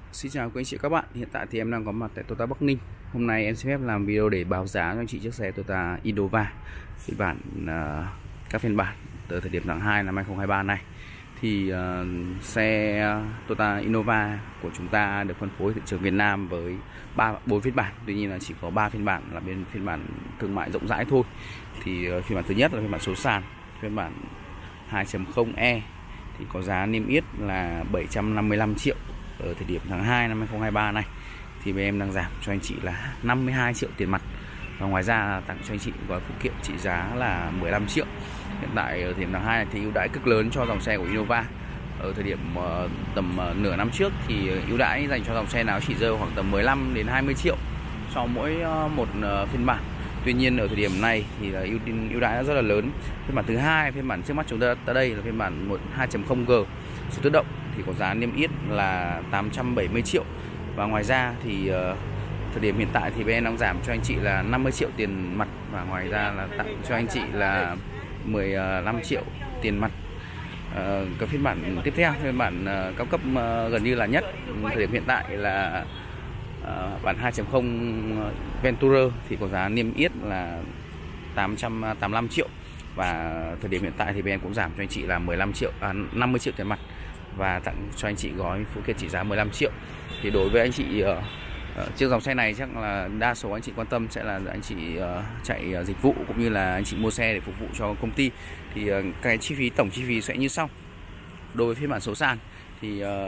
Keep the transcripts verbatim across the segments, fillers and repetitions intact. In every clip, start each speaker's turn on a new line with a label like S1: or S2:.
S1: Xin chào quý anh chị các bạn. Hiện tại thì em đang có mặt tại Toyota Bắc Ninh. Hôm nay em xin phép làm video để báo giá cho anh chị chiếc xe Toyota Innova phiên bản uh, các phiên bản từ thời điểm tháng hai năm hai không hai ba này. Thì uh, xe Toyota Innova của chúng ta được phân phối thị trường Việt Nam với ba bốn phiên bản. Tuy nhiên là chỉ có ba phiên bản là bên phiên bản thương mại rộng rãi thôi. Thì uh, phiên bản thứ nhất là phiên bản số sàn, phiên bản hai chấm không E thì có giá niêm yết là bảy trăm năm mươi lăm triệu. Ở thời điểm tháng hai năm hai không hai ba này thì bên em đang giảm cho anh chị là năm mươi hai triệu tiền mặt, và ngoài ra tặng cho anh chị gói phụ kiện trị giá là mười lăm triệu. Hiện tại ở thời điểm tháng hai này thì ưu đãi cực lớn cho dòng xe của Innova. Ở thời điểm uh, tầm uh, nửa năm trước thì ưu đãi dành cho dòng xe nào chỉ rơi khoảng tầm mười lăm đến hai mươi triệu cho mỗi uh, một uh, phiên bản. Tuy nhiên ở thời điểm này thì là ưu ưu đãi rất là lớn. Phiên bản thứ hai, phiên bản trước mắt chúng ta tới đây là phiên bản hai chấm không G số tự động thì có giá niêm yết là tám trăm bảy mươi triệu. Và ngoài ra thì uh, thời điểm hiện tại thì bên em đang giảm cho anh chị là năm mươi triệu tiền mặt, và ngoài ra là tặng cho anh chị là mười lăm triệu tiền mặt. Uh, cái phiên bản tiếp theo, phiên bản uh, cao cấp uh, gần như là nhất thời điểm hiện tại là uh, bản hai chấm không Venturer thì có giá niêm yết là tám trăm tám mươi lăm triệu. Và thời điểm hiện tại thì bên em cũng giảm cho anh chị là mười lăm triệu, à, năm mươi triệu tiền mặt và tặng cho anh chị gói phụ kiện trị giá mười lăm triệu. Thì đối với anh chị uh, uh, chiếc dòng xe này chắc là đa số anh chị quan tâm sẽ là anh chị uh, chạy uh, dịch vụ cũng như là anh chị mua xe để phục vụ cho công ty. Thì uh, cái chi phí, tổng chi phí sẽ như sau. Đối với phiên bản số sàn thì uh,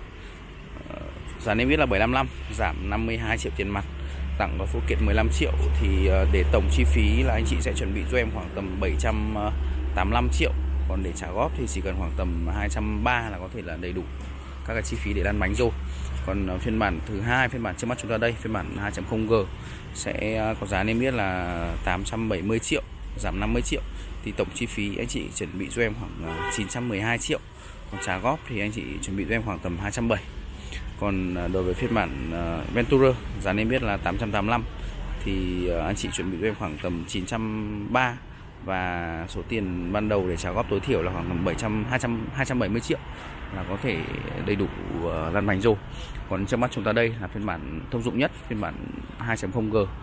S1: uh, giá niêm yết là bảy trăm năm mươi lăm, giảm năm mươi hai triệu tiền mặt, tặng gói phụ kiện mười lăm triệu. Thì uh, để tổng chi phí là anh chị sẽ chuẩn bị cho em khoảng tầm bảy trăm tám mươi lăm triệu. Còn để trả góp thì chỉ cần khoảng tầm hai trăm ba mươi là có thể là đầy đủ các cái chi phí để lăn bánh rồi. Còn phiên bản thứ hai, phiên bản trước mắt chúng ta đây, phiên bản hai chấm không G sẽ có giá niêm yết là tám trăm bảy mươi triệu, giảm năm mươi triệu. Thì tổng chi phí anh chị chuẩn bị cho em khoảng chín trăm mười hai triệu. Còn trả góp thì anh chị chuẩn bị cho em khoảng tầm hai trăm bảy mươi. Còn đối với phiên bản Venturer giá niêm yết là tám trăm tám mươi lăm thì anh chị chuẩn bị cho em khoảng tầm chín trăm ba mươi, và số tiền ban đầu để trả góp tối thiểu là khoảng bảy trăm hai trăm hai trăm bảy mươi triệu là có thể đầy đủ uh, lăn bánh rồi. Còn trước mắt chúng ta đây là phiên bản thông dụng nhất, phiên bản hai chấm không G uh,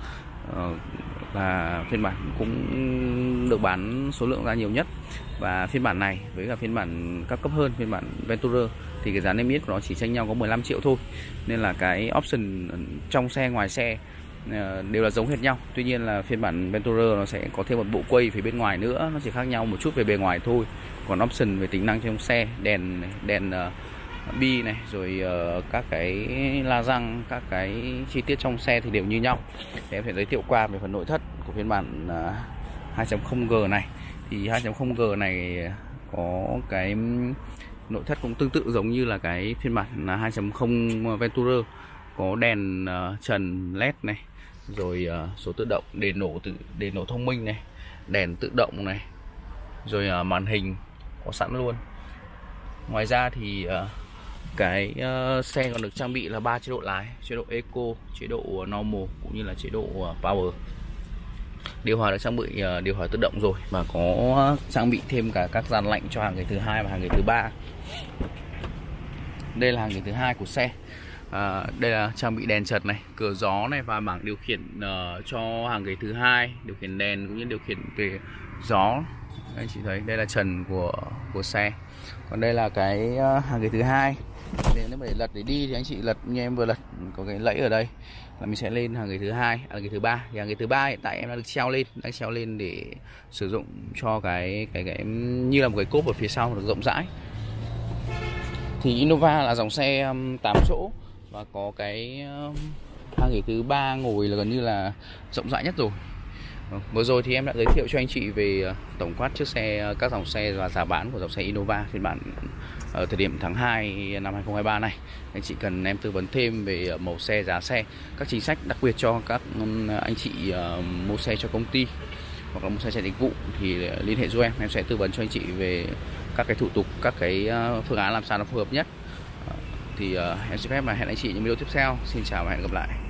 S1: là phiên bản cũng được bán số lượng ra nhiều nhất. Và phiên bản này với cả phiên bản cao cấp hơn, phiên bản Venturer thì cái giá niêm yết của nó chỉ chênh nhau có mười lăm triệu thôi, nên là cái option trong xe ngoài xe đều là giống hệt nhau. Tuy nhiên là phiên bản Venturer nó sẽ có thêm một bộ quay phía bên ngoài nữa, nó chỉ khác nhau một chút về bề ngoài thôi. Còn option về tính năng trong xe, đèn này, đèn uh, bi này, rồi uh, các cái la răng, các cái chi tiết trong xe thì đều như nhau. Thì em sẽ giới thiệu qua về phần nội thất của phiên bản uh, hai chấm không G này. Thì hai chấm không G này có cái nội thất cũng tương tự giống như là cái phiên bản hai chấm không Venturer, có đèn uh, trần led này, rồi uh, số tự động, đèn nổ tự đèn nổ thông minh này, đèn tự động này, rồi uh, màn hình có sẵn luôn. Ngoài ra thì uh, cái uh, xe còn được trang bị là ba chế độ lái: chế độ Eco, chế độ Normal cũng như là chế độ uh, Power. Điều hòa được trang bị uh, điều hòa tự động rồi, và có uh, trang bị thêm cả các dàn lạnh cho hàng ghế thứ hai và hàng ghế thứ ba. Đây là hàng ghế thứ hai của xe. À, đây là trang bị đèn chật này, cửa gió này, và bảng điều khiển uh, cho hàng ghế thứ hai, điều khiển đèn cũng như điều khiển về gió. Anh chị thấy đây là trần của của xe. Còn đây là cái uh, hàng ghế thứ hai. Nếu mà để lật để đi thì anh chị lật như em vừa lật, có cái lẫy ở đây là mình sẽ lên hàng ghế thứ hai, hàng ghế thứ ba. Thì hàng ghế thứ ba hiện tại em đã được treo lên, đang treo lên để sử dụng cho cái cái cái như là một cái cốp ở phía sau được rộng rãi. Thì Innova là dòng xe um, tám chỗ và có cái um, hàng ghế thứ ba ngồi là gần như là rộng rãi nhất rồi. Vừa rồi thì em đã giới thiệu cho anh chị về uh, tổng quát chiếc xe, uh, các dòng xe và giá bán của dòng xe Innova phiên bản ở thời điểm tháng hai năm hai không hai ba này. Anh chị cần em tư vấn thêm về uh, màu xe, giá xe, các chính sách đặc biệt cho các um, anh chị uh, mua xe cho công ty hoặc là mua xe chạy dịch vụ thì liên hệ giúp em, em sẽ tư vấn cho anh chị về các cái thủ tục, các cái uh, phương án làm sao nó phù hợp nhất. Uh, thì uh, em xin phép là hẹn anh chị những video tiếp theo. Xin chào và hẹn gặp lại.